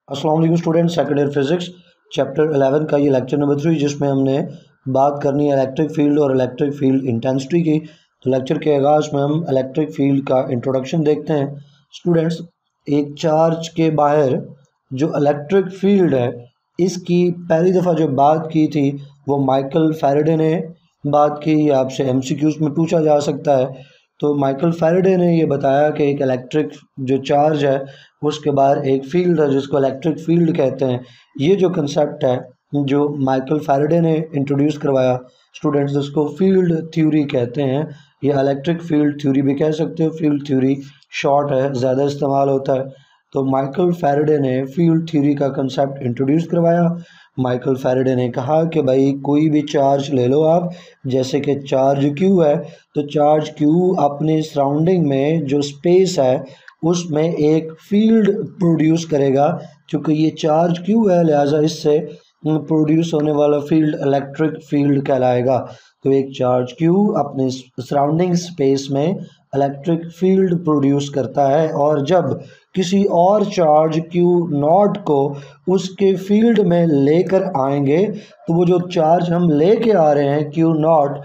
अस्सलाम वालेकुम student, second year physics chapter 11 का ये लेक्चर नंबर 3 जिसमें हमने बात करनी है इलेक्ट्रिक फील्ड और इलेक्ट्रिक फील्ड इंटेंसिटी की। तो लेक्चर के आगाज़ में हम इलेक्ट्रिक फील्ड का इंट्रोडक्शन देखते हैं। स्टूडेंट्स, एक चार्ज के बाहर जो इलेक्ट्रिक फील्ड है इसकी पहली दफ़ा जो बात की थी वो माइकल फैराडे ने बात की। आपसे एमसीक्यूज़ में पूछा जा सकता है। तो माइकल फैराडे ने ये बताया कि एक इलेक्ट्रिक जो चार्ज है उसके बाहर एक फील्ड है जिसको इलेक्ट्रिक फील्ड कहते हैं। ये जो कंसेप्ट है जो माइकल फैराडे ने इंट्रोड्यूस करवाया स्टूडेंट्स, जिसको फील्ड थ्योरी कहते हैं। ये इलेक्ट्रिक फील्ड थ्योरी भी कह सकते हो, फील्ड थ्योरी शॉर्ट है, ज़्यादा इस्तेमाल होता है। तो माइकल फैराडे ने फील्ड थ्योरी का कंसेप्ट इंट्रोड्यूस करवाया। माइकल फैराडे ने कहा कि भाई कोई भी चार्ज ले लो आप, जैसे कि चार्ज क्यू है, तो चार्ज क्यू अपने सराउंडिंग में जो स्पेस है उसमें एक फील्ड प्रोड्यूस करेगा। क्योंकि ये चार्ज क्यू है लिहाजा इससे प्रोड्यूस होने वाला फील्ड इलेक्ट्रिक फील्ड कहलाएगा। तो एक चार्ज क्यू अपने सराउंडिंग स्पेस में इलेक्ट्रिक फील्ड प्रोड्यूस करता है, और जब किसी और चार्ज क्यू नॉट को उसके फील्ड में लेकर आएंगे तो वो जो चार्ज हम लेके आ रहे हैं क्यू नॉट,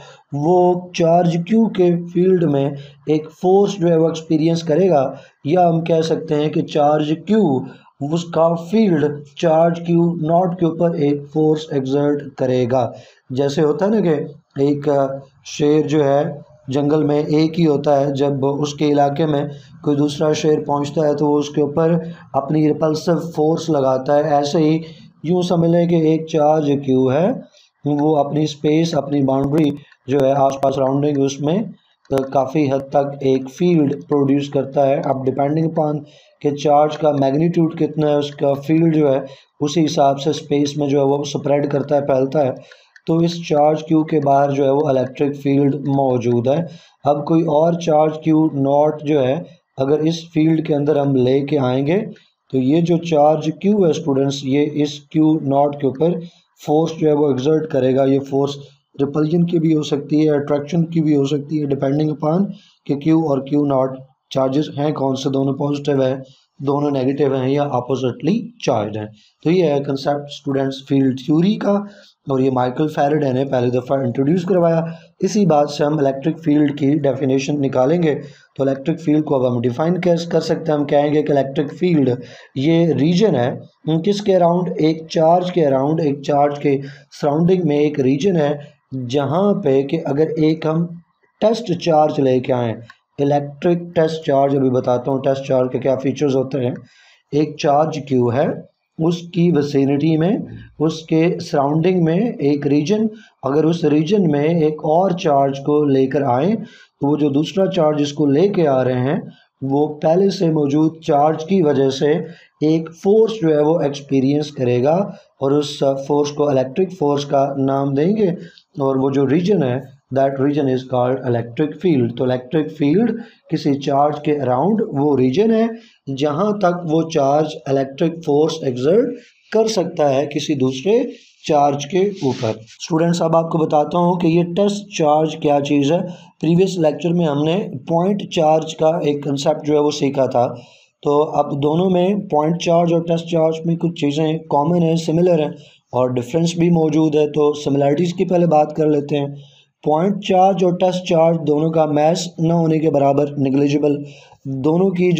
वो चार्ज क्यू के फील्ड में एक फोर्स जो है वो एक्सपीरियंस करेगा। या हम कह सकते हैं कि चार्ज क्यू उसका फील्ड चार्ज क्यू नॉट के ऊपर एक फोर्स एक्सर्ट करेगा। जैसे होता है ना कि एक शेर जो है जंगल में एक ही होता है, जब उसके इलाके में कोई दूसरा शेर पहुंचता है तो वो उसके ऊपर अपनी रिपल्सिव फोर्स लगाता है। ऐसे ही यूँ समझ लें कि एक चार्ज क्यू है, वो अपनी स्पेस, अपनी बाउंड्री जो है आसपास सराउंडिंग, उसमें काफ़ी हद तक एक फील्ड प्रोड्यूस करता है। अब डिपेंडिंग अपॉन कि चार्ज का मैग्नीट्यूड कितना है, उसका फील्ड जो है उसी हिसाब से स्पेस में जो है वो स्प्रेड करता है, फैलता है। तो इस चार्ज क्यू के बाहर जो है वो इलेक्ट्रिक फील्ड मौजूद है। अब कोई और चार्ज क्यू नॉट जो है अगर इस फील्ड के अंदर हम ले के आएंगे तो ये जो चार्ज क्यू है स्टूडेंट्स, ये इस क्यू नॉट के ऊपर फोर्स जो है वो एक्सर्ट करेगा। ये फोर्स रिपल्जन की भी हो सकती है, अट्रैक्शन की भी हो सकती है, डिपेंडिंग अपॉन कि क्यू और क्यू नॉट चार्जेस हैं कौन से, दोनों पॉजिटिव है, दोनों नेगेटिव हैं, या अपोजिटली चार्ज हैं। तो ये है कंसेप्ट स्टूडेंट्स फील्ड थ्योरी का, और ये माइकल फैराडे ने पहली दफ़ा इंट्रोड्यूस करवाया। इसी बात से हम इलेक्ट्रिक फील्ड की डेफिनेशन निकालेंगे। तो इलेक्ट्रिक फील्ड को अब हम डिफाइन कैसे कर सकते हैं, हम कहेंगे कि इलेक्ट्रिक फील्ड ये रीजन है किसके अराउंड, एक चार्ज के अराउंड, एक चार्ज के सराउंडिंग में एक रीजन है जहाँ पे कि अगर एक हम टेस्ट चार्ज लेके आएँ, इलेक्ट्रिक टेस्ट चार्ज, अभी बताता हूँ टेस्ट चार्ज के क्या फीचर्स होते हैं। एक चार्ज क्यू है, उसकी विसिनिटी में, उसके सराउंडिंग में एक रीजन, अगर उस रीजन में एक और चार्ज को लेकर आए तो वो जो दूसरा चार्ज इसको लेके आ रहे हैं वो पहले से मौजूद चार्ज की वजह से एक फोर्स जो है वो एक्सपीरियंस करेगा, और उस फोर्स को इलेक्ट्रिक फोर्स का नाम देंगे, और वो जो रीजन है that region is called electric field. तो इलेक्ट्रिक फील्ड किसी चार्ज के अराउंड वो रीजन है जहां तक वो चार्ज इलेक्ट्रिक फोर्स एक्सर्ट कर सकता है किसी दूसरे चार्ज के ऊपर। स्टूडेंट्स, अब आपको बताता हूँ कि ये टेस्ट चार्ज क्या चीज़ है। प्रीवियस लेक्चर में हमने पॉइंट चार्ज का एक कंसेप्ट जो है वो सीखा था। तो अब दोनों में, पॉइंट चार्ज और टेस्ट चार्ज में कुछ चीज़ें कॉमन है, सिमिलर है, और डिफरेंस भी मौजूद है। तो सिमिलरिटीज़ की पहले बात कर लेते हैं। पॉइंट चार्ज और टेस्ट चार्ज दोनों का मास न होने के बराबर, निग्लिजिबल, दोनों की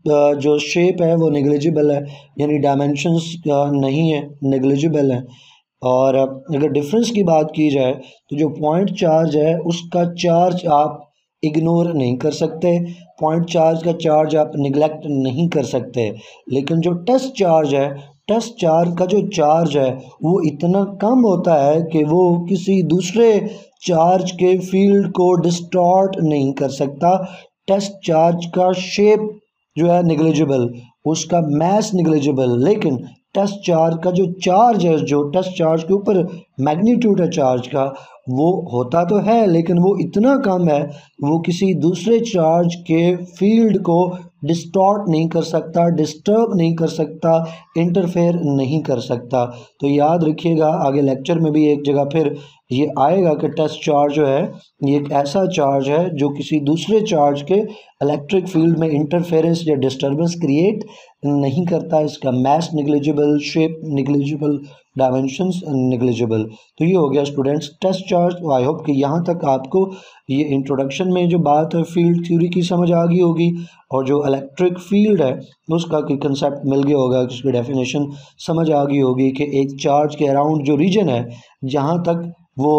जो शेप है वो निग्लिजिबल है, यानी डायमेंशंस नहीं है, निग्लिजिबल है। और अगर डिफरेंस की बात की जाए तो जो पॉइंट चार्ज है उसका चार्ज आप इग्नोर नहीं कर सकते, पॉइंट चार्ज का चार्ज आप निगलेक्ट नहीं कर सकते। लेकिन जो टेस्ट चार्ज है, टेस्ट चार्ज का जो चार्ज है वो इतना कम होता है कि वो किसी दूसरे चार्ज के फील्ड को डिस्टॉर्ट नहीं कर सकता। टेस्ट चार्ज का शेप जो है निग्लिजिबल, उसका मास निग्लिजिबल, लेकिन टेस्ट चार्ज का जो चार्ज है, जो टेस्ट चार्ज के ऊपर मैग्नीट्यूड है चार्ज का वो होता तो है लेकिन वो इतना कम है वो किसी दूसरे चार्ज के फील्ड को डिस्टॉर्ट नहीं कर सकता, डिस्टर्ब नहीं कर सकता, इंटरफेयर नहीं कर सकता। तो याद रखिएगा आगे लेक्चर में भी एक जगह फिर ये आएगा कि टेस्ट चार्ज जो है ये एक ऐसा चार्ज है जो किसी दूसरे चार्ज के इलेक्ट्रिक फील्ड में इंटरफेरेंस या डिस्टर्बेंस क्रिएट नहीं करता। इसका mass negligible, shape negligible, dimensions negligible. तो ये हो गया students test charge. I hope कि यहाँ तक आपको ये इंट्रोडक्शन में जो बात है फील्ड थ्योरी की समझ आ गई होगी और जो इलेक्ट्रिक फील्ड है उसका कोई कंसेप्ट मिल गया होगा, उसकी डेफिनेशन समझ आ गई होगी कि एक चार्ज के अराउंड जो रीजन है जहाँ तक वो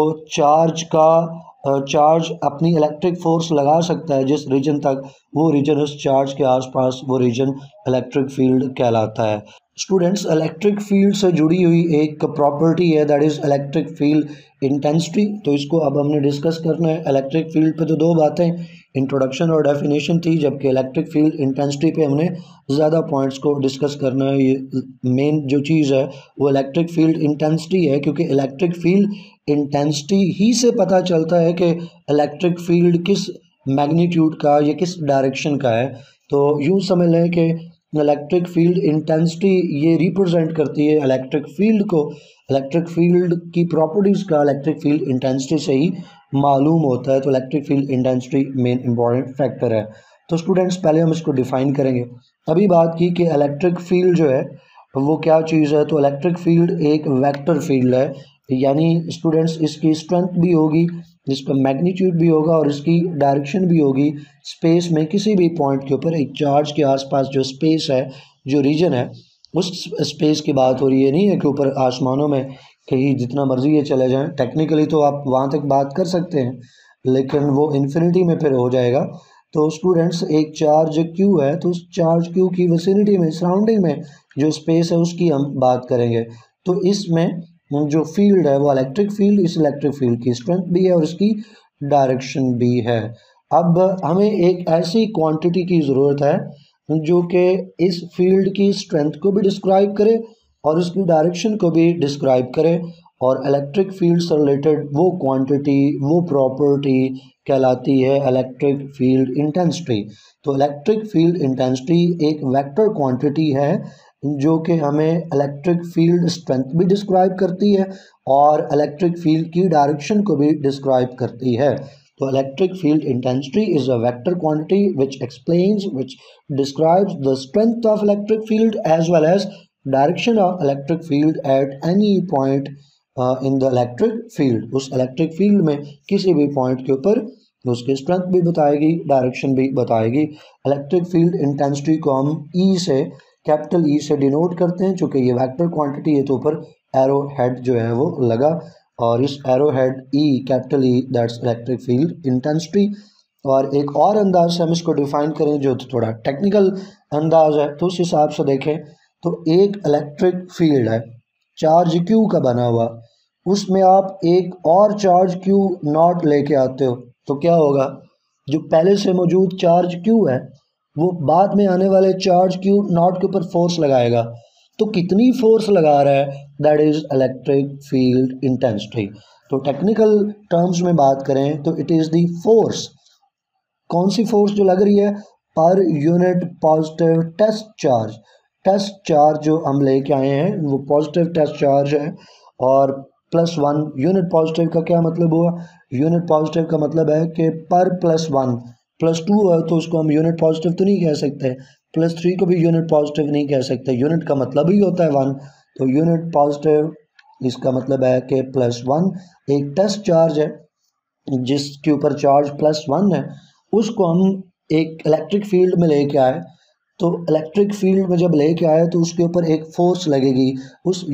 चार्ज अपनी इलेक्ट्रिक फोर्स लगा सकता है जिस रीजन तक, वो रीजन उस चार्ज के आसपास वो रीजन इलेक्ट्रिक फील्ड कहलाता है। स्टूडेंट्स इलेक्ट्रिक फील्ड से जुड़ी हुई एक प्रॉपर्टी है that is electric field intensity. तो इसको अब हमने डिस्कस करना है। इलेक्ट्रिक फील्ड पे तो दो बातें, इंट्रोडक्शन और डेफिनेशन थी, जबकि इलेक्ट्रिक फील्ड इंटेंसिटी पे हमने ज़्यादा पॉइंट्स को डिस्कस करना है। ये मेन जो चीज़ है वो इलेक्ट्रिक फील्ड इंटेंसिटी है, क्योंकि इलेक्ट्रिक फील्ड इंटेंसिटी ही से पता चलता है कि इलेक्ट्रिक फील्ड किस मैग्नीट्यूड का या किस डायरेक्शन का है। तो यूँ समझ लें कि इलेक्ट्रिक फील्ड इंटेंसिटी ये रिप्रेजेंट करती है इलेक्ट्रिक फील्ड को। इलेक्ट्रिक फील्ड की प्रॉपर्टीज़ का इलेक्ट्रिक फील्ड इंटेंसिटी से ही मालूम होता है। तो electric field intensity main important factor है। तो स्टूडेंट्स पहले हम इसको डिफाइन करेंगे। अभी बात की कि इलेक्ट्रिक फील्ड जो है वो क्या चीज़ है। तो इलेक्ट्रिक फील्ड एक वेक्टर फील्ड है, यानी स्टूडेंट्स इसकी स्ट्रेंथ भी होगी, इसका मैग्नीट्यूड भी होगा और इसकी डायरेक्शन भी होगी। स्पेस में किसी भी पॉइंट के ऊपर एक चार्ज के आसपास जो स्पेस है, जो रीजन है, उस स्पेस की बात हो रही है। नहीं है कि ऊपर आसमानों में कहीं जितना मर्जी ये चले जाएं। टेक्निकली तो आप वहाँ तक बात कर सकते हैं लेकिन वो इन्फिनिटी में फिर हो जाएगा। तो स्टूडेंट्स एक चार्ज क्यू है तो उस चार्ज क्यू की विसिनिटी में, सराउंडिंग में जो स्पेस है उसकी हम बात करेंगे। तो इसमें जो फील्ड है वो इलेक्ट्रिक फील्ड, इस इलेक्ट्रिक फील्ड की स्ट्रेंथ भी है और इसकी डायरेक्शन भी है। अब हमें एक ऐसी क्वांटिटी की ज़रूरत है जो कि इस फील्ड की स्ट्रेंथ को भी डिस्क्राइब करे और उसकी डायरेक्शन को भी डिस्क्राइब करे। और इलेक्ट्रिक फील्ड से रिलेटेड वो क्वांटिटी, वो प्रॉपर्टी कहलाती है इलेक्ट्रिक फील्ड इंटेंसिटी। तो इलेक्ट्रिक फील्ड इंटेंसिटी एक वेक्टर क्वांटिटी है जो कि हमें इलेक्ट्रिक फील्ड स्ट्रेंथ भी डिस्क्राइब करती है और इलेक्ट्रिक फील्ड की डायरेक्शन को भी डिस्क्राइब करती है। तो electric field intensity is a vector quantity which describes the strength of electric field as well as direction of electric field at any point in the electric field। उस electric field में किसी भी point के ऊपर उसकी strength भी बताएगी, direction भी बताएगी। इलेक्ट्रिक फील्ड इंटेंसिटी को हम ई से, कैपिटल ई से डिनोट करते हैं, चूँकि ये वेक्टर क्वांटिटी है तो ऊपर एरो हेड जो है वो लगा और इस arrow head E, capital E, that's electric field intensity. और एक और अंदाज से हम इसको डिफाइन करें जो थोड़ा टेक्निकल अंदाज है, तो उस हिसाब से देखें तो एक इलेक्ट्रिक फील्ड है चार्ज क्यू का बना हुआ, उसमें आप एक और चार्ज क्यू नॉट लेके आते हो तो क्या होगा, जो पहले से मौजूद चार्ज क्यू है वो बाद में आने वाले चार्ज क्यू नॉट के ऊपर फोर्स लगाएगा। तो कितनी फोर्स लगा रहा है, that is electric field intensity. तो टेक्निकल टर्म्स में बात करें तो इट इज़ द फोर्स, कौन सी फोर्स जो लग रही है, per unit positive test charge. Test charge जो हम लेके आए हैं वो पॉजिटिव टेस्ट चार्ज है और +1 यूनिट पॉजिटिव का क्या मतलब हुआ, यूनिट पॉजिटिव का मतलब है कि पर +1, +2 है तो उसको हम यूनिट पॉजिटिव तो नहीं कह सकते, +3 को भी यूनिट पॉजिटिव नहीं कह सकते, यूनिट का मतलब ही होता है 1। तो यूनिट पॉजिटिव इसका मतलब है कि +1 एक टेस्ट चार्ज है जिसके ऊपर चार्ज +1 है, उसको हम एक इलेक्ट्रिक फील्ड में लेके आए। तो इलेक्ट्रिक फील्ड में जब लेके आए तो उसके ऊपर एक फोर्स लगेगी, उस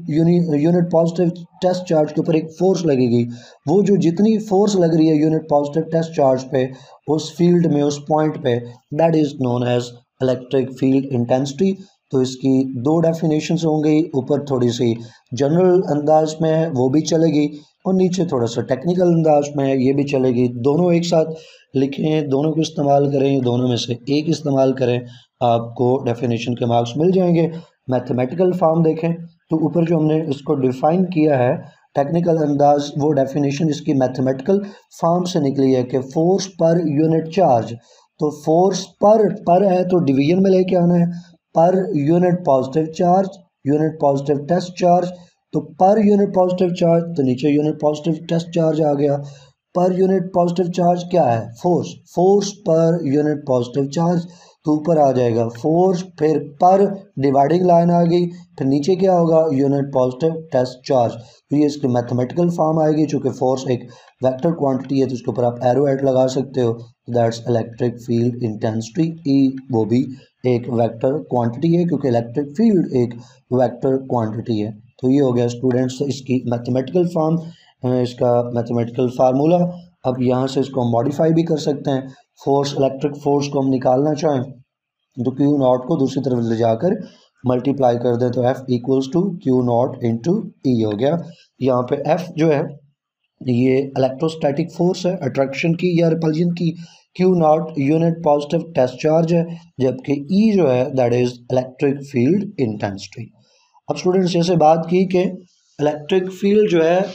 यूनिट पॉजिटिव टेस्ट चार्ज के ऊपर एक फोर्स लगेगी। वो जो जितनी फोर्स लग रही है यूनिट पॉजिटिव टेस्ट चार्ज पे उस फील्ड में, उस पॉइंट पे, that is known as electric field intensity. तो इसकी दो डेफिनेशंस होंगी, ऊपर थोड़ी सी जनरल अंदाज में है वो भी चलेगी और नीचे थोड़ा सा टेक्निकल अंदाज में है ये भी चलेगी। दोनों एक साथ लिखें, दोनों को इस्तेमाल करें, दोनों में से एक इस्तेमाल करें, आपको डेफिनेशन के मार्क्स मिल जाएंगे। मैथमेटिकल फॉर्म देखें तो ऊपर जो हमने इसको डिफाइन किया है टेक्निकल अंदाज वो डेफिनेशन जिसकी मैथमेटिकल फॉर्म से निकली है कि फोर्स पर यूनिट चार्ज। तो फोर्स पर है तो डिवीजन में लेके आना है, per unit positive charge, unit positive test charge. तो पर यूनिट पॉजिटिव चार्ज तो नीचे यूनिट पॉजिटिव टेस्ट चार्ज आ गया। पर यूनिट पॉजिटिव चार्ज क्या है? Force. Force per unit positive charge तो ऊपर आ जाएगा फोर्स, फिर पर डिवाइडिंग लाइन आ गई, फिर नीचे क्या होगा? Unit positive test charge. तो ये इसकी मैथमेटिकल फॉर्म आएगी। चूँकि फोर्स एक वेक्टर क्वांटिटी है तो उसके ऊपर आप एरो एट लगा सकते हो। That's electric field intensity. E वो भी एक वेक्टर क्वांटिटी है क्योंकि इलेक्ट्रिक फील्ड एक वेक्टर क्वांटिटी है। तो ये हो गया स्टूडेंट्स इसकी मैथमेटिकल फॉर्म, इसका मैथमेटिकल फार्मूला। अब यहाँ से इसको हम मॉडिफाई भी कर सकते हैं। फोर्स, इलेक्ट्रिक फोर्स को हम निकालना चाहें तो क्यू नॉट को दूसरी तरफ ले जाकर मल्टीप्लाई कर दें तो F equals to Q not into E हो गया। यहाँ पे एफ जो है ये इलेक्ट्रोस्टैटिक फोर्स है अट्रैक्शन की या रिपल्जन की, Q not unit positive test charge है, जबकि ई जो है that is electric field intensity. अब स्टूडेंट्स जैसे बात की कि इलेक्ट्रिक फील्ड जो है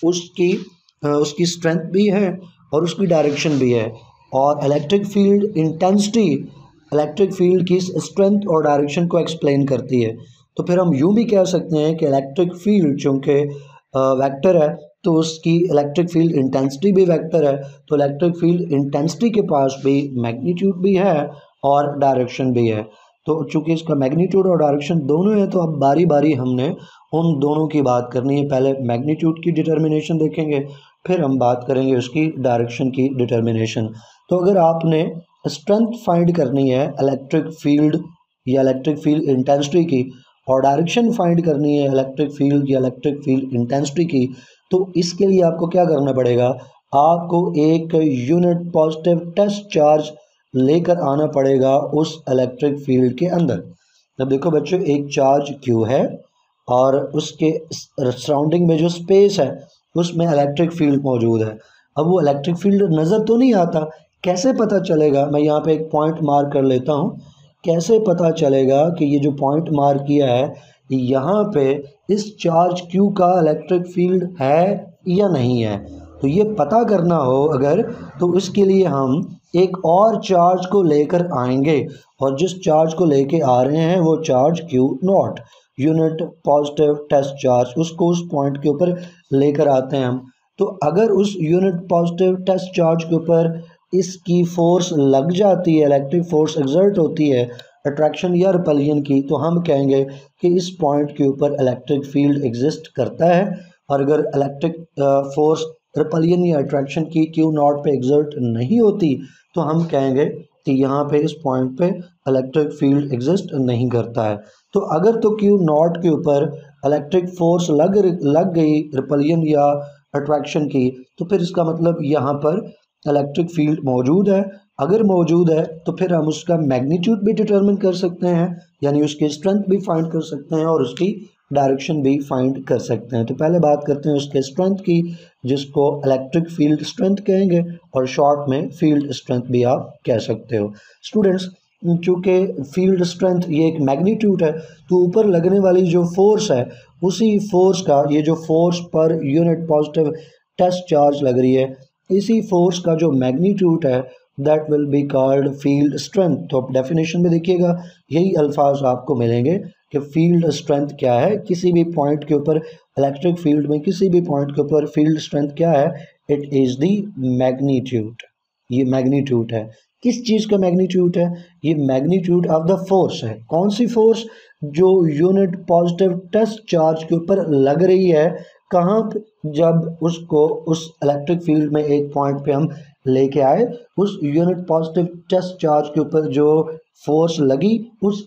उसकी स्ट्रेंथ भी है और उसकी डायरेक्शन भी है, और electric field intensity electric field की स्ट्रेंथ और डायरेक्शन को एक्सप्लेन करती है। तो फिर हम यूँ भी कह सकते हैं कि इलेक्ट्रिक फील्ड चूँकि वेक्टर है तो उसकी इलेक्ट्रिक फील्ड इंटेंसिटी भी वेक्टर है। तो इलेक्ट्रिक फील्ड इंटेंसिटी के पास भी मैग्नीट्यूड भी है और डायरेक्शन भी है। तो चूंकि इसका मैग्नीट्यूड और डायरेक्शन दोनों है तो अब बारी बारी हमने उन दोनों की बात करनी है। पहले मैग्नीट्यूड की डिटर्मिनेशन देखेंगे, फिर हम बात करेंगे उसकी डायरेक्शन की डिटर्मिनेशन। तो अगर आपने स्ट्रेंथ फाइंड करनी है इलेक्ट्रिक फील्ड या इलेक्ट्रिक फील्ड इंटेंसिटी की, और डायरेक्शन फाइंड करनी है इलेक्ट्रिक फील्ड या इलेक्ट्रिक फील्ड इंटेंसिटी की, तो इसके लिए आपको क्या करना पड़ेगा? आपको एक यूनिट पॉजिटिव टेस्ट चार्ज लेकर आना पड़ेगा उस इलेक्ट्रिक फील्ड के अंदर। अब देखो बच्चों, एक चार्ज क्यू है और उसके सराउंडिंग में जो स्पेस है उसमें इलेक्ट्रिक फील्ड मौजूद है। अब वो इलेक्ट्रिक फील्ड नज़र तो नहीं आता, कैसे पता चलेगा? मैं यहाँ पे एक पॉइंट मार्क कर लेता हूँ। कैसे पता चलेगा कि ये जो पॉइंट मार्क किया है यहाँ पे इस चार्ज क्यू का इलेक्ट्रिक फील्ड है या नहीं है? तो ये पता करना हो अगर, तो इसके लिए हम एक और चार्ज को लेकर आएंगे, और जिस चार्ज को लेके आ रहे हैं वो charge Q not unit positive test charge, उसको उस पॉइंट के ऊपर लेकर आते हैं हम। तो अगर उस यूनिट पॉजिटिव टेस्ट चार्ज के ऊपर इसकी फोर्स लग जाती है, इलेक्ट्रिक फोर्स एक्सर्ट होती है अट्रैक्शन या रिपल्जन की, तो हम कहेंगे कि इस पॉइंट के ऊपर इलेक्ट्रिक फील्ड एग्जिस्ट करता है। और अगर इलेक्ट्रिक फोर्स रिपल्जन या अट्रैक्शन की क्यू नॉट पे एग्जर्ट नहीं होती तो हम कहेंगे कि यहाँ पे इस पॉइंट पे इलेक्ट्रिक फील्ड एग्जिस्ट नहीं करता है। तो अगर तो क्यू नॉट के ऊपर इलेक्ट्रिक फोर्स लग गई रिपल्जन या अट्रैक्शन की, तो फिर इसका मतलब यहाँ पर इलेक्ट्रिक फील्ड मौजूद है। अगर मौजूद है तो फिर हम उसका मैग्नीट्यूड भी डिटरमिन कर सकते हैं, यानी उसकी स्ट्रेंथ भी फाइंड कर सकते हैं और उसकी डायरेक्शन भी फाइंड कर सकते हैं। तो पहले बात करते हैं उसके स्ट्रेंथ की, जिसको इलेक्ट्रिक फील्ड स्ट्रेंथ कहेंगे, और शॉर्ट में फील्ड स्ट्रेंथ भी आप कह सकते हो। स्टूडेंट्स, चूँकि फील्ड स्ट्रेंथ ये एक मैग्नीट्यूड है, तो ऊपर लगने वाली जो फोर्स है उसी फोर्स का, ये जो force per unit positive test charge लग रही है, इसी फोर्स का जो मैग्नीट्यूड है that will be called field strength. तो आप डेफिनेशन में देखिएगा यही अल्फाज आपको मिलेंगे कि फील्ड स्ट्रेंथ क्या है। किसी भी पॉइंट के ऊपर इलेक्ट्रिक फील्ड में किसी भी पॉइंट के ऊपर फील्ड स्ट्रेंथ क्या है? It is the magnitude. ये मैग्नीट्यूड है, किस चीज़ का मैग्नीट्यूड है? ये मैग्नीट्यूड ऑफ द फोर्स है। कौन सी फोर्स? जो यूनिट पॉजिटिव टेस्ट चार्ज के ऊपर लग रही है। कहाँ पे? जब उसको उस इलेक्ट्रिक फील्ड में एक पॉइंट पे हम लेके आए, उस यूनिट पॉजिटिव टेस्ट चार्ज के ऊपर जो फोर्स लगी, उस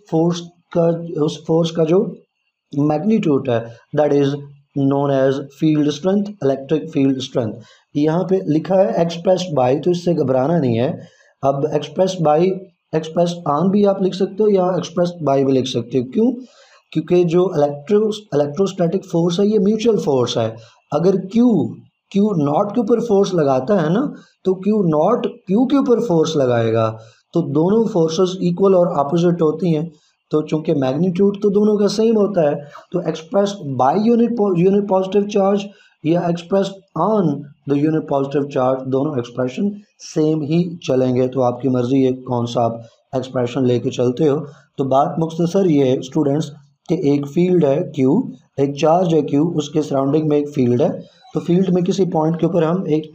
फोर्स का जो मैग्नीट्यूड है that is known as field strength, electric field strength. यहाँ पे लिखा है एक्सप्रेस्ड बाय, तो इससे घबराना नहीं है। अब एक्सप्रेस्ड ऑन भी आप लिख सकते हो या एक्सप्रेस्ड बाय भी लिख सकते हो। क्यों? क्योंकि जो इलेक्ट्रोस्टैटिक फोर्स है ये म्यूचुअल फोर्स है। अगर क्यू नॉट के ऊपर फोर्स लगाता है ना, तो क्यू नॉट क्यू के ऊपर फोर्स लगाएगा, तो दोनों फोर्सेस इक्वल और ऑपोजिट होती हैं। तो चूंकि मैग्नीट्यूड तो दोनों का सेम होता है, तो expressed by unit positive charge या expressed on the unit positive charge, दोनों एक्सप्रेशन सेम ही चलेंगे। तो आपकी मर्जी है कौन सा आप एक्सप्रेशन लेके चलते हो। तो बात मुख्तसर ये है स्टूडेंट्स कि एक फील्ड है Q, एक चार्ज है Q, उसके सराउंडिंग में एक फील्ड है। तो फील्ड में किसी पॉइंट के ऊपर हम एक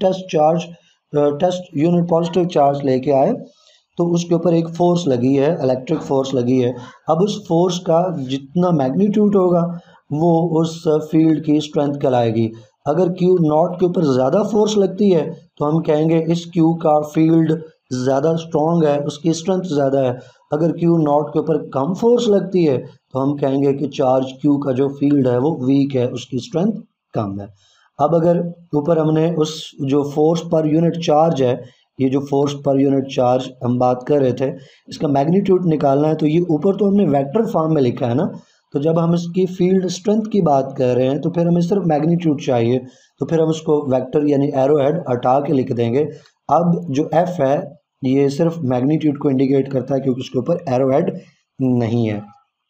टेस्ट यूनिट पॉजिटिव चार्ज लेके आए, तो उसके ऊपर एक फोर्स लगी है, इलेक्ट्रिक फोर्स लगी है। अब उस फोर्स का जितना मैग्नीट्यूड होगा वो उस फील्ड की स्ट्रेंथ कहलाएगी। अगर Q नॉट के ऊपर ज़्यादा फोर्स लगती है तो हम कहेंगे इस Q का फील्ड ज़्यादा स्ट्रॉन्ग है, उसकी स्ट्रेंथ ज़्यादा है। अगर Q नॉट के ऊपर कम फोर्स लगती है तो हम कहेंगे कि चार्ज Q का जो फील्ड है वो वीक है, उसकी स्ट्रेंथ कम है। अब अगर ऊपर हमने उस जो फोर्स पर यूनिट चार्ज है, ये जो फोर्स पर यूनिट चार्ज हम बात कर रहे थे, इसका मैग्नीट्यूड निकालना है। तो ये ऊपर तो हमने वेक्टर फॉर्म में लिखा है ना, तो जब हम इसकी फील्ड स्ट्रेंथ की बात कर रहे हैं तो फिर हमें सिर्फ मैग्नीट्यूड चाहिए, तो फिर हम उसको वेक्टर यानी एरो हेड हटा के लिख देंगे। अब जो एफ है ये सिर्फ मैग्नीट्यूड को इंडिकेट करता है क्योंकि उसके ऊपर एरो हेड नहीं है।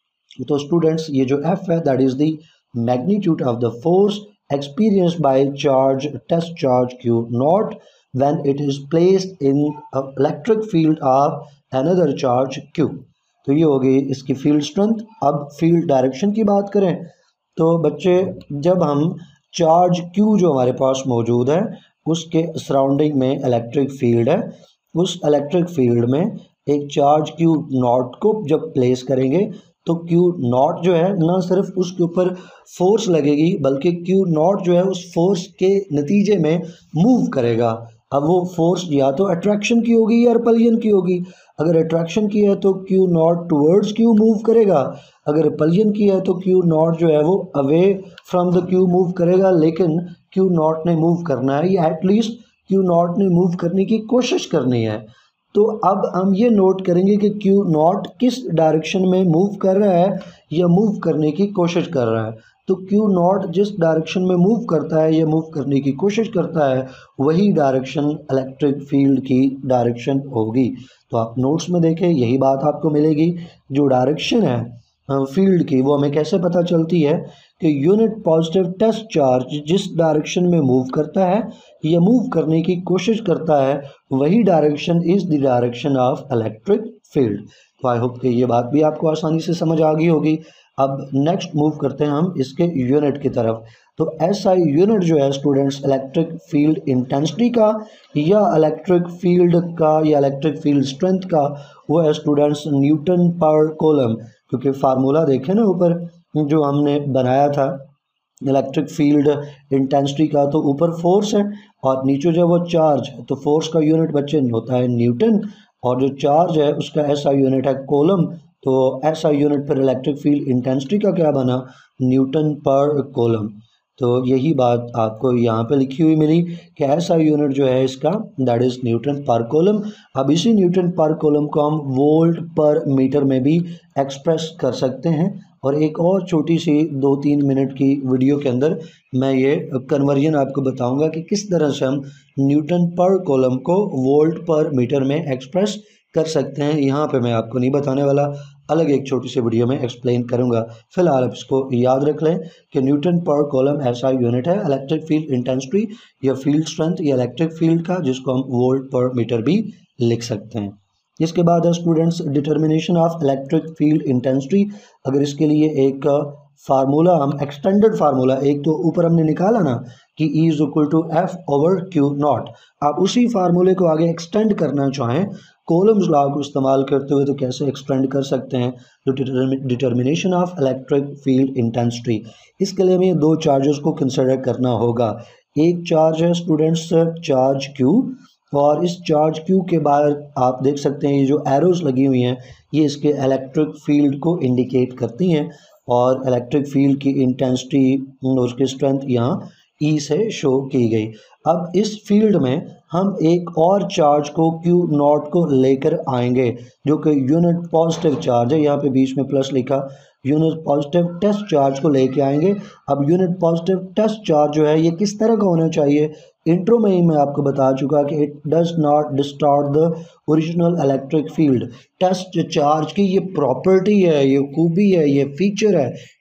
तो स्टूडेंट्स ये जो एफ है that is the magnitude of the force experienced by charge test charge Q naught when it is placed in a electric field of another charge Q। तो ये हो गई इसकी फील्ड स्ट्रेंथ। अब फील्ड डायरेक्शन की बात करें तो बच्चे जब हम चार्ज Q जो हमारे पास मौजूद है उसके सराउंडिंग में इलेक्ट्रिक फील्ड है, उस इलेक्ट्रिक फील्ड में एक चार्ज Q नॉट को जब प्लेस करेंगे तो Q नॉट जो है ना सिर्फ उसके ऊपर फोर्स लगेगी बल्कि Q नॉट जो है उस फोर्स के नतीजे में मूव करेगा। अब वो फोर्स या तो अट्रैक्शन की होगी या रिपल्जन की होगी। अगर अट्रैक्शन की है तो Q not towards Q move करेगा, अगर रिपल्जन की है तो Q नॉट जो है वो away from the Q move करेगा। लेकिन Q नॉट ने मूव करना है या एटलीस्ट Q नॉट ने मूव करने की कोशिश करनी है। तो अब हम ये नोट करेंगे कि Q नॉट किस डायरेक्शन में मूव कर रहा है या मूव करने की कोशिश कर रहा है। तो Q नॉट जिस डायरेक्शन में मूव करता है या मूव करने की कोशिश करता है वही डायरेक्शन इलेक्ट्रिक फील्ड की डायरेक्शन होगी। तो आप नोट्स में देखें यही बात आपको मिलेगी। जो डायरेक्शन है फील्ड की वो हमें कैसे पता चलती है कि यूनिट पॉजिटिव टेस्ट चार्ज जिस डायरेक्शन में मूव करता है या मूव करने की कोशिश करता है वही direction is the direction of electric field. तो आई होप कि ये बात भी आपको आसानी से समझ आ गई होगी। अब नेक्स्ट मूव करते हैं हम इसके यूनिट की तरफ। तो SI यूनिट जो है स्टूडेंट्स इलेक्ट्रिक फील्ड इंटेंसिटी का या इलेक्ट्रिक फील्ड का या इलेक्ट्रिक फील्ड स्ट्रेंथ का वो है स्टूडेंट्स न्यूटन पर कूलम। क्योंकि फार्मूला देखें ना ऊपर जो हमने बनाया था इलेक्ट्रिक फील्ड इंटेंसिटी का, तो ऊपर फोर्स है और नीचे जो वो चार्ज है, तो फोर्स का यूनिट बच्चे होता है न्यूटन और जो चार्ज है उसका SI यूनिट है कूलम। तो SI यूनिट पर इलेक्ट्रिक फील्ड इंटेंसिटी का क्या बना, न्यूटन पर कूलम। तो यही बात आपको यहाँ पे लिखी हुई मिली कि SI यूनिट जो है इसका that is newton per coulomb. अब इसी न्यूटन पर कूलम को हम वोल्ट पर मीटर में भी एक्सप्रेस कर सकते हैं। और एक और छोटी सी 2-3 मिनट की वीडियो के अंदर मैं ये कन्वर्जन आपको बताऊंगा कि किस तरह से हम न्यूटन पर कूलम को वोल्ट पर मीटर में एक्सप्रेस कर सकते हैं। यहाँ पे मैं आपको नहीं बताने वाला, अलग एक छोटी सी वीडियो में एक्सप्लेन करूंगा। फिलहाल आप इसको याद रख लें कि newton per coulomb SI unit है इलेक्ट्रिक फील्ड इंटेंसिटी या फील्ड स्ट्रेंथ या इलेक्ट्रिक फील्ड का, जिसको हम वोल्ट पर मीटर भी लिख सकते हैं। इसके बाद है students determination of electric field intensity. अगर इसके लिए एक फार्मूला हम एक्सटेंडेड फार्मूला एक तो ऊपर हमने निकाला ना कि E is equal to F over Q not, आप उसी फार्मूले को आगे एक्सटेंड करना चाहें कूलम्स लॉ को इस्तेमाल करते हुए तो कैसे एक्सटेंड कर सकते हैं। तो determination of electric field intensity, इसके लिए हमें दो चार्जेस को कंसिडर करना होगा। एक चार्ज है स्टूडेंट्स चार्ज Q और इस चार्ज Q के बाहर आप देख सकते हैं ये जो एरोज लगी हुई हैं ये इसके इलेक्ट्रिक फील्ड को इंडिकेट करती हैं और इलेक्ट्रिक फील्ड की इंटेंसिटी और उसकी स्ट्रेंथ यहाँ E से शो की गई। अब इस फील्ड में हम एक और चार्ज को Q नॉट को लेकर आएंगे जो कि यूनिट पॉजिटिव चार्ज है, यहाँ पे बीच में प्लस लिखा, यूनिट पॉजिटिव टेस्ट चार्ज को लेके आएंगे। अब यूनिट पॉजिटिव टेस्ट चार्ज जो है ये किस तरह का होना चाहिए, इंट्रो में ही मैं आपको बता चुका कि it does not distort the original electric field. Test charge की ये प्रॉपर्टी है, ये खूबी है, ये फीचर है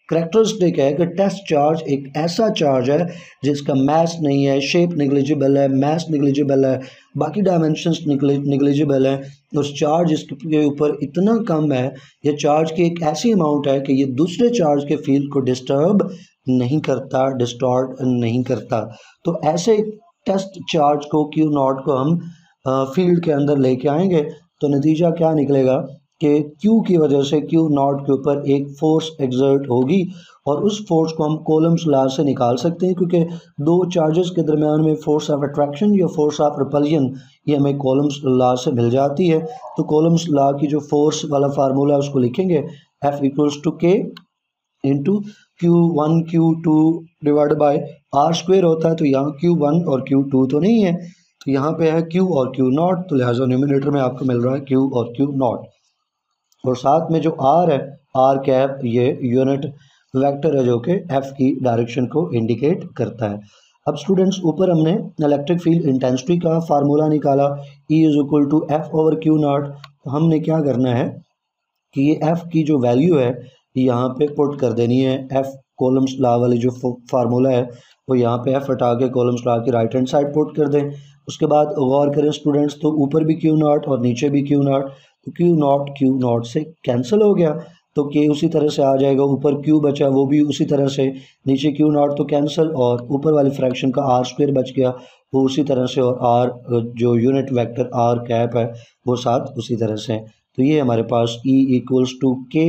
करेक्टरिस्टिक है कि टेस्ट चार्ज एक ऐसा चार्ज है जिसका मास नहीं है, शेप निग्लिजिबल है, मास निग्लिजिबल है, बाकी डायमेंशंस निग्लिजिबल है। उस चार्ज इसके ऊपर इतना कम है, ये चार्ज की एक ऐसी अमाउंट है कि ये दूसरे चार्ज के फील्ड को डिस्टर्ब नहीं करता, डिस्टॉर्ट नहीं करता। तो ऐसे टेस्ट चार्ज को क्यू नॉट को हम फील्ड के अंदर लेके आएंगे तो नतीजा क्या निकलेगा कि Q की वजह से Q नॉट के ऊपर एक फोर्स एक्सर्ट होगी और उस फोर्स को हम कोलम्स लॉ से निकाल सकते हैं, क्योंकि दो चार्जेस के दरमियान में फोर्स ऑफ अट्रैक्शन या फोर्स ऑफ रिपल्जन ये हमें कोलम्स लॉ से मिल जाती है। तो कोलम्स लॉ की जो फोर्स वाला फार्मूला है उसको लिखेंगे F equals to K into Q1 Q2 divide by R square होता है। तो यहाँ Q1 और Q2 तो नहीं है, तो यहाँ पे है Q और Q नॉट, तो लिहाजा न्यूमरेटर में आपको मिल रहा है Q और Q नॉट। और साथ में जो R है, R कैप, ये यूनिट वेक्टर है जो कि F की डायरेक्शन को इंडिकेट करता है। अब स्टूडेंट्स ऊपर हमने इलेक्ट्रिक फील्ड इंटेंसिटी का फार्मूला निकाला, E is equal to F over Q not. तो हमने क्या करना है कि ये F की जो वैल्यू है यहाँ पे पुट कर देनी है। F कॉलम्स लॉ वाली जो फार्मूला है वो यहाँ पे F हटा के कॉलम्स लॉ की राइट हैंड साइड पुट कर दें। उसके बाद गौर करें स्टूडेंट्स, तो ऊपर भी Q नॉट और नीचे भी Q नॉट, तो Q नॉट से कैंसिल हो गया, तो K उसी तरह से आ जाएगा, ऊपर Q बचा वो भी उसी तरह से, नीचे Q नॉट तो कैंसिल, और ऊपर वाली फ्रैक्शन का R स्क्वायर बच गया वो उसी तरह से, और R जो यूनिट वेक्टर R कैप है वो साथ उसी तरह से। तो ये हमारे पास E equals to K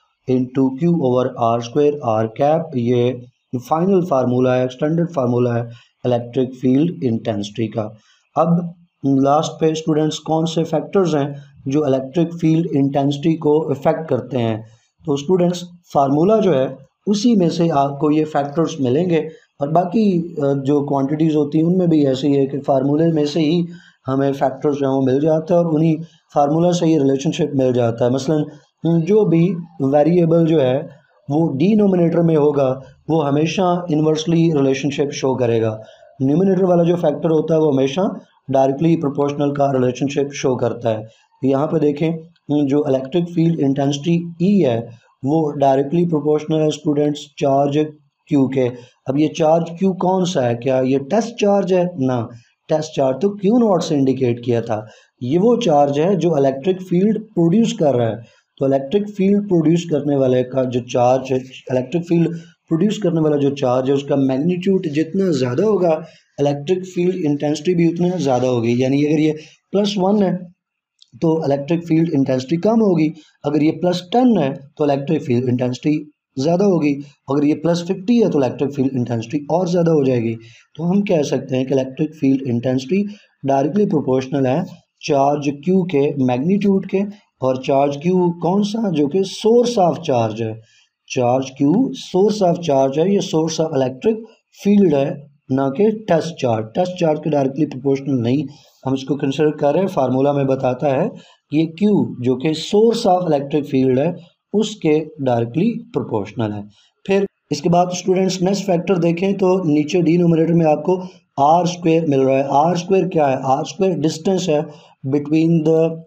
into Q over R square R cap, ये फाइनल फार्मूला है, एक्सटेंडेड फार्मूला है इलेक्ट्रिक फील्ड इंटेंसिटी का। अब लास्ट पे स्टूडेंट्स कौन से फैक्टर्स हैं जो इलेक्ट्रिक फील्ड इंटेंसिटी को इफेक्ट करते हैं? तो स्टूडेंट्स फार्मूला जो है उसी में से आपको ये फैक्टर्स मिलेंगे, और बाकी जो क्वांटिटीज़ होती हैं उनमें भी ऐसे ही है कि फार्मूले में से ही हमें फैक्टर्स जो है वो मिल जाता है और उन्हीं फार्मूला से ही रिलेशनशिप मिल जाता है। मसलन जो भी वेरिएबल जो है वो डिनोमिनेटर में होगा वो हमेशा इन्वर्सली रिलेशनशिप शो करेगा, न्यूमिनेटर वाला जो फैक्टर होता है वो हमेशा डायरेक्टली प्रोपोर्शनल का रिलेशनशिप शो करता है। यहाँ पे देखें जो इलेक्ट्रिक फील्ड इंटेंसिटी E है वो डायरेक्टली प्रोपोर्शनल है स्टूडेंट्स चार्ज Q के। अब ये चार्ज Q कौन सा है? क्या ये टेस्ट चार्ज है? ना, टेस्ट चार्ज तो Q नॉट से इंडिकेट किया था। ये वो चार्ज है जो इलेक्ट्रिक फील्ड प्रोड्यूस कर रहा है। तो इलेक्ट्रिक फील्ड प्रोड्यूस करने वाले का जो चार्ज है, इलेक्ट्रिक फील्ड प्रोड्यूस करने वाला जो चार्ज है उसका मैग्नीट्यूड जितना ज़्यादा होगा इलेक्ट्रिक फील्ड इंटेंसिटी भी उतना ज़्यादा होगी। यानी अगर ये +1 है तो इलेक्ट्रिक फील्ड इंटेंसिटी कम होगी, अगर ये +10 है तो इलेक्ट्रिक फील्ड इंटेंसिटी ज़्यादा होगी, अगर ये +50 है तो इलेक्ट्रिक फील्ड इंटेंसिटी और ज़्यादा हो जाएगी। तो हम कह सकते हैं कि electric field intensity directly proportional है चार्ज Q के मैग्नीट्यूड के, और चार्ज Q कौन सा? जो कि सोर्स ऑफ चार्ज है। Charge Q source of charge है, ये सोर्स ऑफ इलेक्ट्रिक फील्ड है, ना कि टेस्ट चार्ज। टेस्ट चार्ज के डायरेक्टली प्रोपोर्शनल नहीं हम इसको कंसिडर कर रहे हैं। फार्मूला में बताता है कि ये Q जो कि सोर्स ऑफ इलेक्ट्रिक फील्ड है उसके डायरेक्टली प्रोपोर्शनल है। फिर इसके बाद स्टूडेंट्स नेक्स्ट फैक्टर देखें तो नीचे डिनोमिनेटर में आपको R स्क्वायर मिल रहा है। R स्क्वायर क्या है? R स्क्वायर डिस्टेंस है बिटवीन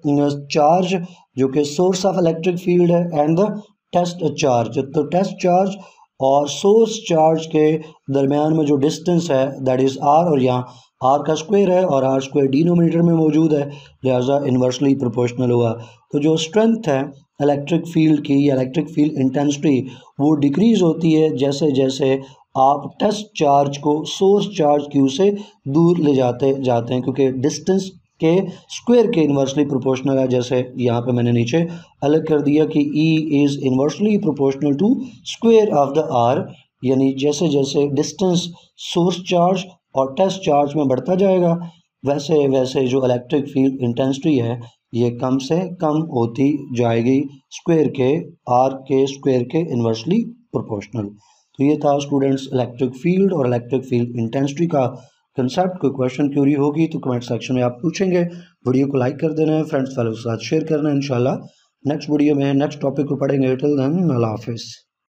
द चार्ज जो कि सोर्स ऑफ इलेक्ट्रिक फील्ड है एंड द टेस्ट चार्ज। तो टेस्ट चार्ज और सोर्स चार्ज के दरमियान में जो डिस्टेंस है दैट इज़ R, और यहाँ R का स्क्वायर है और R स्क्वायर डिनोमिनेटर में मौजूद है, लिहाजा इन्वर्सली प्रोपोर्शनल हुआ। तो जो स्ट्रेंथ है इलेक्ट्रिक फील्ड की या इलेक्ट्रिक फील्ड इंटेंसिटी वो डिक्रीज़ होती है जैसे जैसे आप टेस्ट चार्ज को सोर्स चार्ज Q से दूर ले जाते हैं, क्योंकि डिस्टेंस के स्क्वायर के इन्वर्सली प्रोपोर्शनल है। जैसे यहाँ पे मैंने नीचे अलग कर दिया कि E is inversely proportional to square of the R, यानी जैसे जैसे डिस्टेंस सोर्स चार्ज और टेस्ट चार्ज में बढ़ता जाएगा वैसे वैसे जो इलेक्ट्रिक फील्ड इंटेंसिटी है ये कम से कम होती जाएगी स्क्वायर के R के स्क्वायर के इन्वर्सली प्रोपोर्शनल। तो ये था स्टूडेंट्स इलेक्ट्रिक फील्ड और इलेक्ट्रिक फील्ड इंटेंसिटी का कंसेप्ट। कोई क्वेश्चन क्यूरी होगी तो कमेंट सेक्शन में आप पूछेंगे। वीडियो को लाइक कर देना है, फ्रेंड्स वालों के साथ शेयर करना है। इंशाल्लाह नेक्स्ट वीडियो में नेक्स्ट टॉपिक को पढ़ेंगे। टिल देन अल्लाह हाफिज़।